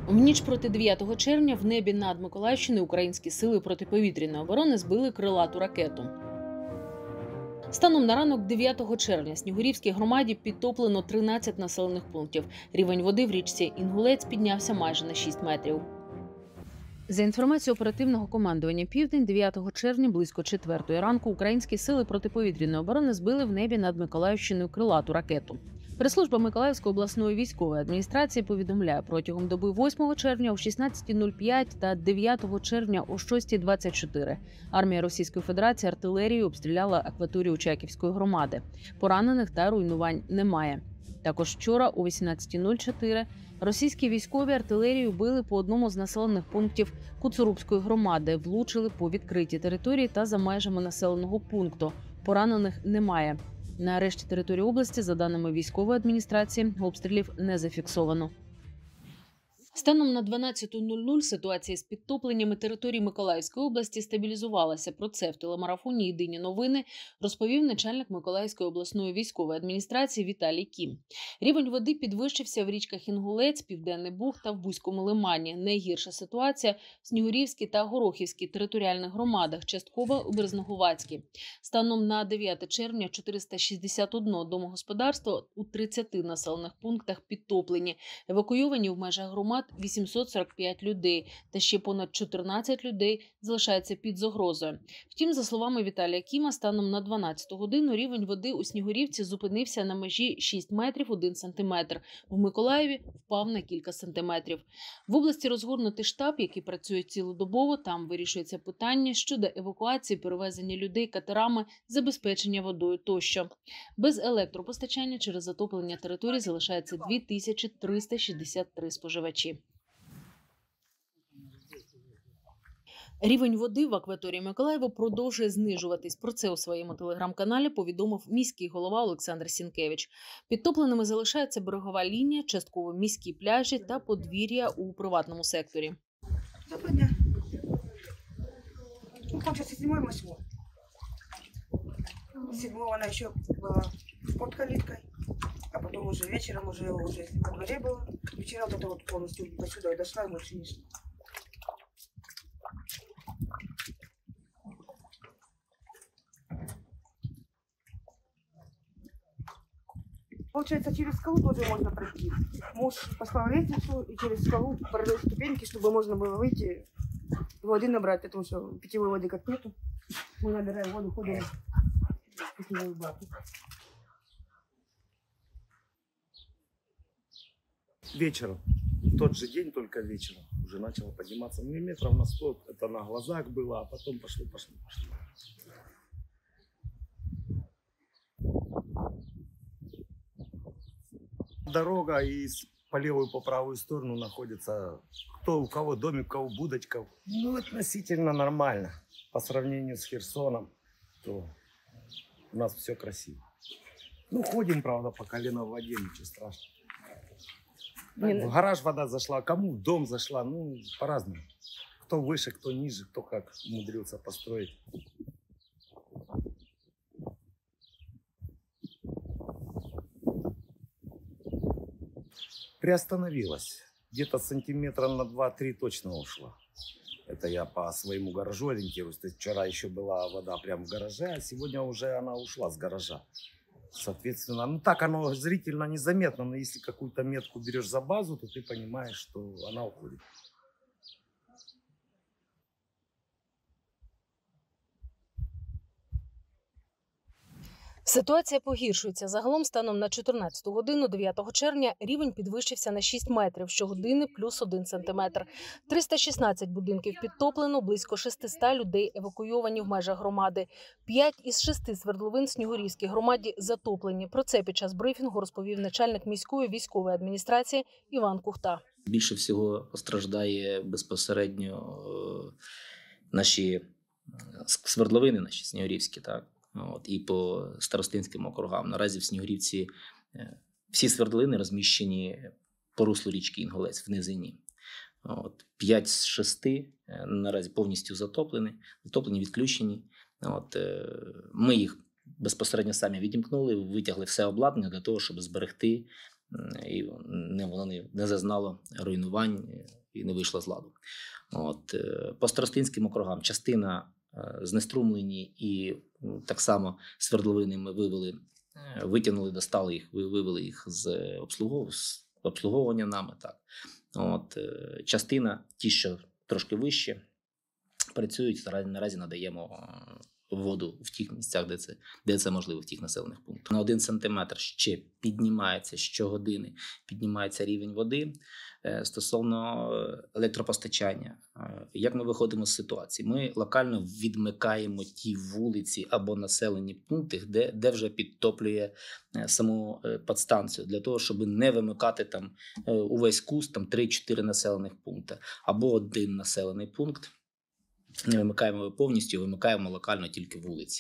В ніч проти 9 червня в небі над Миколаївщиною українські сили протиповітряної оборони збили крилату ракету. Станом на ранок 9 червня Снігурівській громаді підтоплено 13 населених пунктів. Рівень води в річці Інгулець піднявся майже на 6 метрів. За інформацією оперативного командування «Південь», 9 червня близько 4 ранку українські сили протиповітряної оборони збили в небі над Миколаївщиною крилату ракету. Прес-служба Миколаївської обласної військової адміністрації повідомляє, протягом доби 8 червня о 16:05 та 9 червня о 6:24 армія Російської Федерації артилерією обстріляла акваторію Очаківської громади. Поранених та руйнувань немає. Також вчора о 18:04 російські військові артилерією били по одному з населених пунктів Куцурубської громади, влучили по відкритій території та за межами населеного пункту. Поранених немає. На решті території області, за даними військової адміністрації, обстрілів не зафіксовано. Станом на 12:00 ситуація з підтопленнями території Миколаївської області стабілізувалася. Про це в телемарафоні «Єдині новини» розповів начальник Миколаївської обласної військової адміністрації Віталій Кім. Рівень води підвищився в річках Інгулець, Південний Буг та в Бузькому лимані. Найгірша ситуація в Снігурівській та Горохівській територіальних громадах, частково у Березногувацькій. Станом на 9 червня 461 домогосподарства у 30 населених пунктах підтоплені. Евакуйовані в межах громад 845 людей, та ще понад 14 людей залишаються під загрозою. Втім, за словами Віталія Кіма, станом на 12 годину рівень води у Снігурівці зупинився на межі 6 метрів 1 сантиметр. В Миколаєві впав на кілька сантиметрів. В області розгорнутий штаб, який працює цілодобово. Там вирішується питання щодо евакуації, перевезення людей катерами, забезпечення водою тощо. Без електропостачання через затоплення території залишається 2363 споживачі. Рівень води в акваторії Миколаєва продовжує знижуватись. Про це у своєму телеграм-каналі повідомив міський голова Олександр Сінкевич. Підтопленими залишається берегова лінія, частково міські пляжі та подвір'я у приватному секторі. Доброго дня. Ну, получается, 7-8. 7 она еще была под калиткой, а потом уже вечером, уже во дворе была. Вчера вот это вот полностью до сюда дошла и больше не шла. Получается, через скалу тоже можно пройти. Муж послал лестницу и через скалу пролил ступеньки, чтобы можно было выйти и воды набрать, потому что питьевой воды как нету. Мы набираем воду, ходим в питьевую баку. Вечером, в тот же день, только вечером, уже начало подниматься миллиметров на 100. Это на глазах было, а потом пошло. Дорога и по левую, по правую сторону находится, кто у кого домик, у кого будочка. Ну, относительно нормально. По сравнению с Херсоном, то у нас все красиво. Ну, ходим, правда, по колено в воде, ничего страшного. Так, в гараж вода зашла, кому в дом зашла, ну, по-разному. Кто выше, кто ниже, кто как умудрился построить. Приостановилась. Где-то сантиметра на 2-3 точно ушла. Это я по своему гаражу ориентируюсь. То есть вчера еще была вода прямо в гараже, а сегодня уже она ушла с гаража. Соответственно, ну так оно зрительно незаметно, но если какую-то метку берешь за базу, то ты понимаешь, что она уходит. Ситуація погіршується. Загалом станом на 14 годину 9 червня рівень підвищився на 6 метрів, щогодини плюс 1 сантиметр. 316 будинків підтоплено, близько 600 людей евакуйовані в межах громади. 5 із 6 свердловин в Снігурівській громаді затоплені. Про це під час брифінгу розповів начальник міської військової адміністрації Іван Кухта. Більше всього постраждає безпосередньо наші свердловини, наші снігурівські, так. І по старостинським округам. Наразі в Снігурівці всі свердловини розміщені по руслу річки Інгулець в низині. 5 з 6 наразі повністю затоплені, відключені. Ми їх безпосередньо самі відімкнули, витягли все обладнання для того, щоб зберегти і воно не зазнало руйнувань і не вийшло з ладу. По старостинським округам частина знеструмлені і так свердловини ми витягнули, достали їх, вивели їх з обслуговування нами. Так. Частина, ті, що трошки вище, працюють, наразі надаємо воду в тих місцях, де це можливо, в тих населених пунктах. На 1 сантиметр ще піднімається щогодини, піднімається рівень води. Стосовно електропостачання, як ми виходимо з ситуації? Ми локально відмикаємо ті вулиці або населені пункти, де вже підтоплює саму підстанцію, для того, щоб не вимикати там увесь кус, там 3-4 населених пункти, або 1 населений пункт. Не вимикаємо повністю, вимикаємо локально тільки вулиці.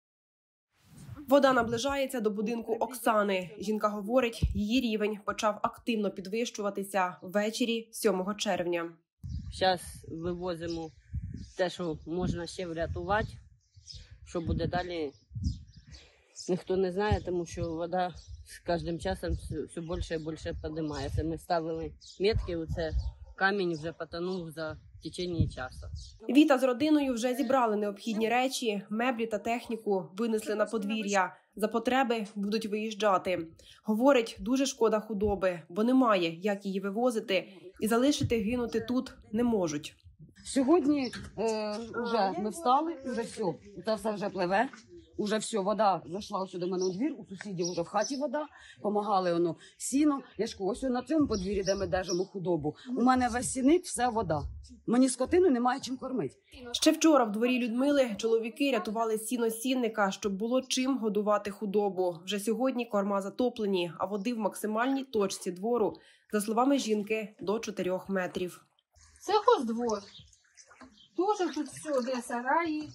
Вода наближається до будинку Оксани. Жінка говорить, її рівень почав активно підвищуватися ввечері 7 червня. Зараз вивозимо те, що можна ще врятувати. Що буде далі, ніхто не знає, тому що вода з кожним часом все більше і більше піднімається. Ми ставили метки, оце камінь вже потонув за в течение часу. Віта з родиною вже зібрали необхідні речі, меблі та техніку винесли на подвір'я. За потреби будуть виїжджати. Говорить, дуже шкода худоби, бо немає, як її вивозити, і залишити гинути тут не можуть. Сьогодні вже ми встали, вже все, це все вже пливе. Уже все, вода зайшла сюди до мене у двір, у сусідів вже в хаті вода, помагали воно сіно. Я ж кажу, ось на цьому подвір'ї, де ми держимо худобу, у мене весь сіник, все вода. Мені скотину немає чим кормити. Ще вчора в дворі Людмили чоловіки рятували сіно сінника, щоб було чим годувати худобу. Вже сьогодні корма затоплені, а води в максимальній точці двору, за словами жінки, до 4 метрів. Це хоздвор. Тоже тут все, де сараї.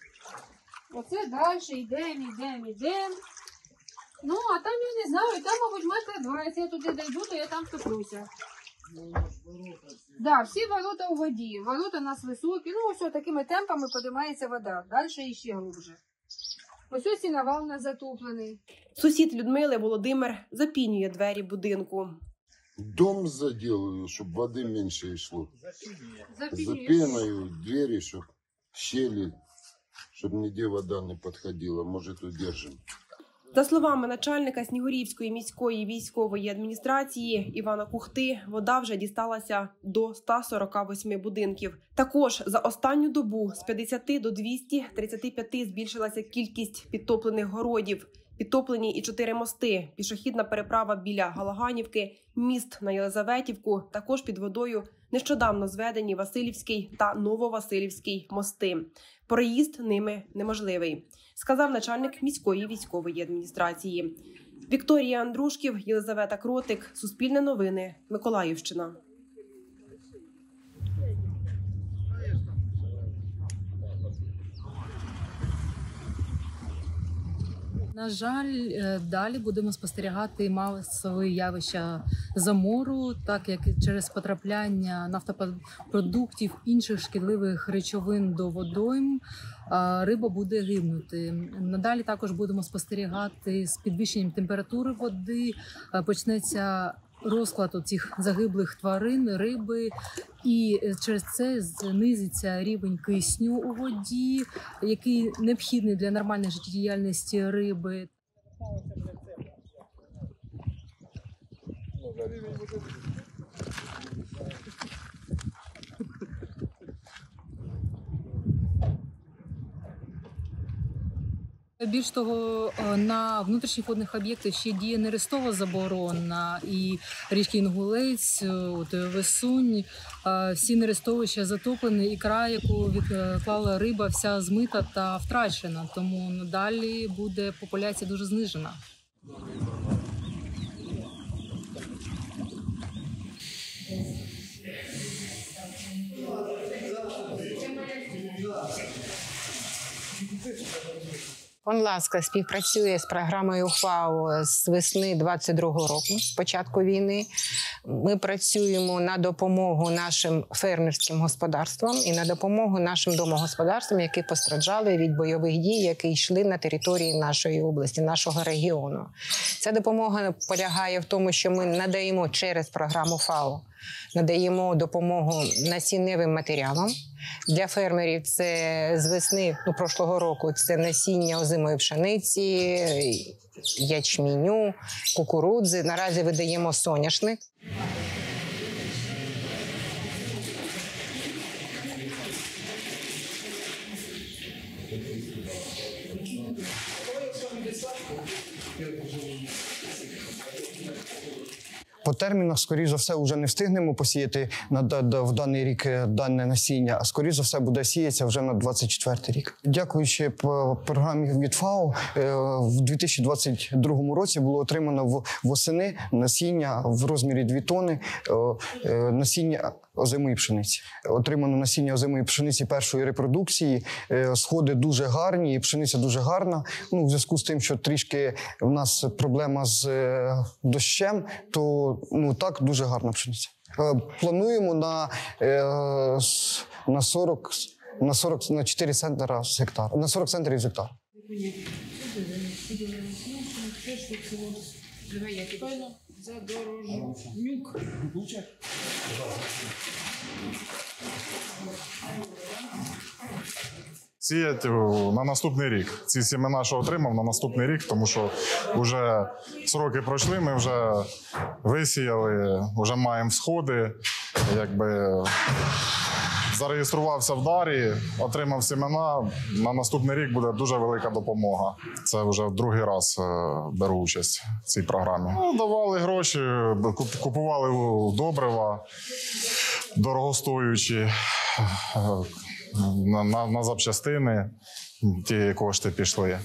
Оце далі йдемо. Ну, а там я не знаю, там, мабуть, метр 2. Якщо я туди дійду, то я там втоплюся. Да, всі ворота у воді. Ворота у нас високі. Ну, ось такими темпами підіймається вода. Далі іще глибше. Ось сіновал у нас затоплений. Сусід Людмили Володимир запінює двері будинку. Дом заделаю, чтобы воды меньше йшло. Запінює. Запенаю двери, чтобы щели, чтобы нигде вода не подходила. Может, удержим. За словами начальника Снігурівської міської військової адміністрації Івана Кухти, вода вже дісталася до 148 будинків. Також за останню добу з 50 до 235 збільшилася кількість підтоплених городів. Підтоплені і 4 мости, пішохідна переправа біля Галаганівки, міст на Єлизаветівку, також під водою нещодавно зведені Василівський та Нововасилівський мости. Проїзд ними неможливий, сказав начальник міської військової адміністрації. Вікторія Андрушків, Єлизавета Кротик, Суспільне новини, Миколаївщина. На жаль, далі будемо спостерігати масові явища замору, так як через потрапляння нафтопродуктів, інших шкідливих речовин до водойм риба буде гибнути. Надалі також будемо спостерігати з підвищенням температури води, почнеться розклад цих загиблих тварин, риби, і через це знизиться рівень кисню у воді, який необхідний для нормальної життєдіяльності риби. Більш того, на внутрішніх водних об'єктах ще діє нерестова заборона, і річки Інгулець, Висунь, всі нерестовища затоплені, ікра, яку відклала риба, вся змита та втрачена, тому надалі буде популяція дуже знижена. Ласка співпрацює з програмою ФАО з весни 22-го року, з початку війни. Ми працюємо на допомогу нашим фермерським господарствам і на допомогу нашим домогосподарствам, які постраждали від бойових дій, які йшли на території нашої області, нашого регіону. Ця допомога полягає в тому, що ми надаємо через програму ФАО, надаємо допомогу насінневим матеріалам. Для фермерів це з весни прошлого року це насіння озимої пшениці, ячменю, кукурудзи. Наразі видаємо соняшник. По термінах, скоріш за все, вже не встигнемо посіяти в даний рік дане насіння, а скоріш за все буде сіятися вже на 24-й рік. Дякуючи програмі від ФАО, в 2022 році було отримано восени насіння в розмірі 2 тони насіння озимої пшениці. Отримано насіння озимої пшениці першої репродукції, сходи дуже гарні, і пшениця дуже гарна. В зв'язку з тим, що трішки в нас проблема з дощем, то так, дуже гарна пшениця. Плануємо на 4 центнера з гектара, на 40 центрів з гектара. Сіять на наступний рік. Ці сімена, що отримав, на наступний рік, тому що вже сроки пройшли, ми вже висіяли, вже маємо сходи, зареєструвався в Дарі, отримав сімена, на наступний рік буде дуже велика допомога. Це вже другий раз беру участь в цій програмі. Давали гроші, купували добрива, дорогостоючі, на запчастини ті кошти пішли.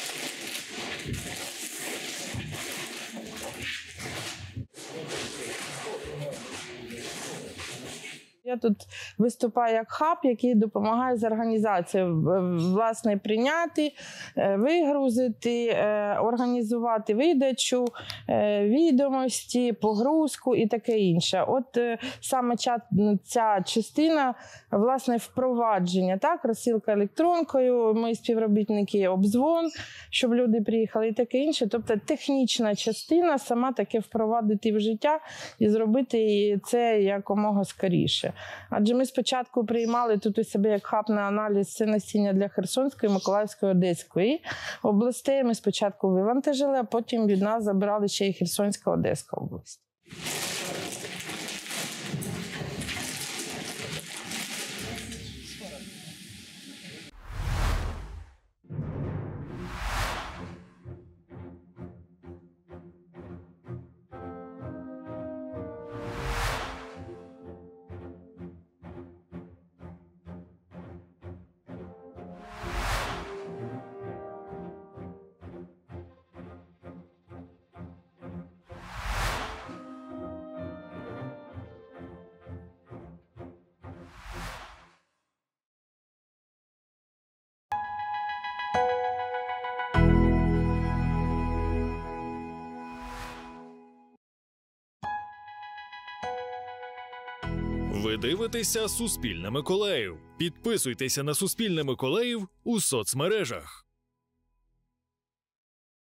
Я тут виступаю як хаб, який допомагає з організацією, власне, прийняти, вигрузити, організувати видачу, відомості, погрузку і таке інше. От саме ця частина, власне, впровадження, так, розсилка електронкою, ми співробітники, обдзвон, щоб люди приїхали і таке інше. Тобто технічна частина сама таке впровадити в життя і зробити це якомога скоріше. Адже ми спочатку приймали тут у себе як хаб на аналіз це насіння для Херсонської, Миколаївської, Одеської областей. Ми спочатку вивантажили, а потім від нас забирали ще й Херсонська, Одеська область. Ви дивитеся «Суспільне Миколаїв». Підписуйтеся на «Суспільне Миколаїв» у соцмережах.